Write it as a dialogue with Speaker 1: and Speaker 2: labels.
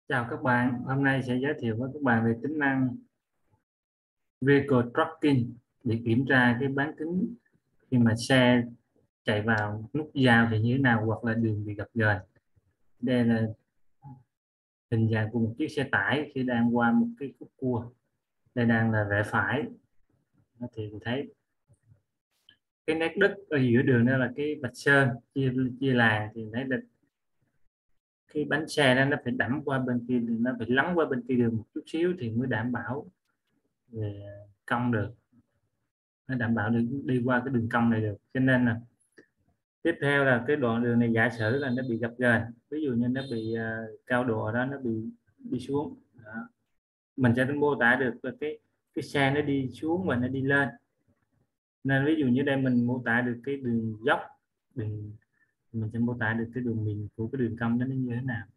Speaker 1: Chào các bạn, hôm nay sẽ giới thiệu với các bạn về tính năng Vehicle Tracking để kiểm tra cái bán kính khi mà xe chạy vào nút giao thì như thế nào hoặc là đường bị gập ghềnh. Đây là hình dạng của một chiếc xe tải khi đang qua một cái khúc cua. Đây đang là rẽ phải thì mình thấy cái nét đất ở giữa đường đó là cái vạch sơn chia làn thì thấy là cái bánh xe đó nó phải đẫm qua bên kia, nó phải lắng qua bên kia đường một chút xíu thì mới đảm bảo về cong được, nó đảm bảo được đi qua cái đường cong này được. Cho nên là tiếp theo là cái đoạn đường này giả sử là nó bị gập ghềnh, ví dụ như nó bị cao độ đó nó bị đi xuống đó. Mình sẽ mô tả được là cái xe nó đi xuống và nó đi lên, nên ví dụ như đây mình mô tả được cái đường dốc, đường mình sẽ mô tả được cái đường miền của cái đường cong đó nó như thế nào.